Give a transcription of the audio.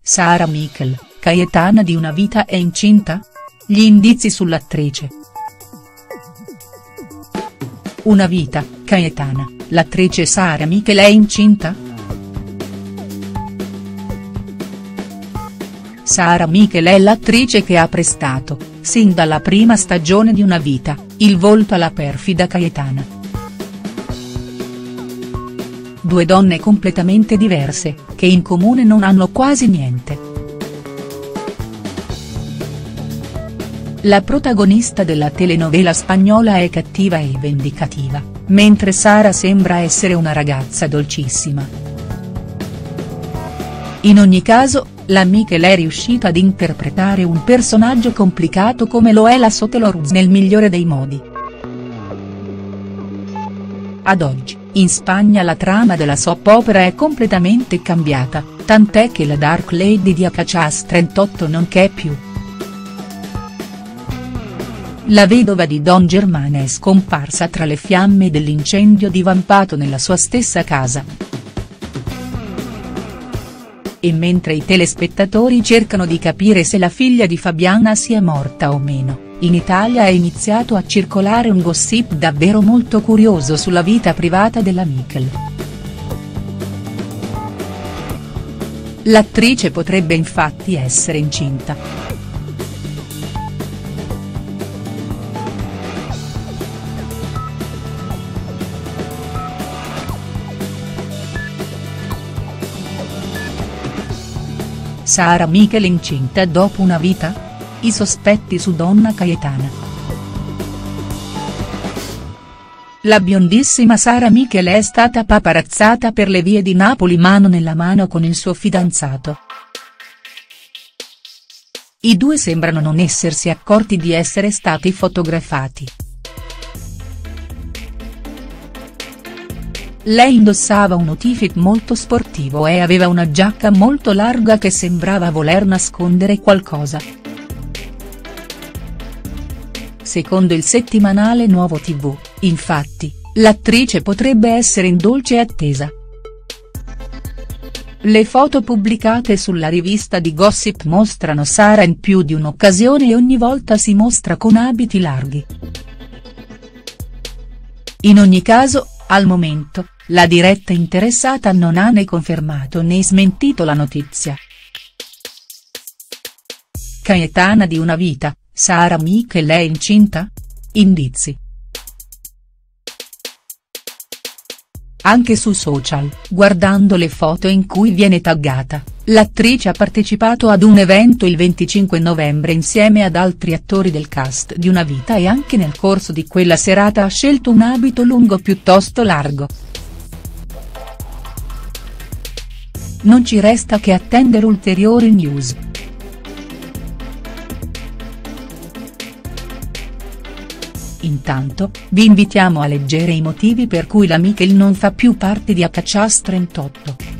Sara Michel, Cayetana di Una vita è incinta? Gli indizi sull'attrice. Una vita, Cayetana, l'attrice Sara Michel è incinta?. Sara Michel è l'attrice che ha prestato, sin dalla prima stagione di Una vita, il volto alla perfida Cayetana. Due donne completamente diverse, che in comune non hanno quasi niente. La protagonista della telenovela spagnola è cattiva e vendicativa, mentre Sara sembra essere una ragazza dolcissima. In ogni caso, la Michel è riuscita ad interpretare un personaggio complicato come lo è la Soteloruz nel migliore dei modi. Ad oggi, in Spagna la trama della soap opera è completamente cambiata, tant'è che la Dark Lady di Accachas 38 non c'è più. La vedova di Don Germán è scomparsa tra le fiamme dell'incendio divampato nella sua stessa casa. E mentre i telespettatori cercano di capire se la figlia di Fabiana sia morta o meno, in Italia è iniziato a circolare un gossip davvero molto curioso sulla vita privata della Michel. L'attrice potrebbe infatti essere incinta. Sara Michel incinta dopo Una vita? I sospetti su donna Cayetana. La biondissima Sara Michel è stata paparazzata per le vie di Napoli mano nella mano con il suo fidanzato. I due sembrano non essersi accorti di essere stati fotografati. Lei indossava un outfit molto sportivo e aveva una giacca molto larga che sembrava voler nascondere qualcosa. Secondo il settimanale Nuovo TV, infatti, l'attrice potrebbe essere in dolce attesa. Le foto pubblicate sulla rivista di Gossip mostrano Sara in più di un'occasione e ogni volta si mostra con abiti larghi. In ogni caso, al momento, la diretta interessata non ha né confermato né smentito la notizia. Cayetana di Una vita, Sara Michel è incinta? Indizi. Anche su social, guardando le foto in cui viene taggata, l'attrice ha partecipato ad un evento il 25 novembre insieme ad altri attori del cast di Una vita e anche nel corso di quella serata ha scelto un abito lungo piuttosto largo. Non ci resta che attendere ulteriori news. Intanto, vi invitiamo a leggere i motivi per cui la Michel non fa più parte di Accachas 38.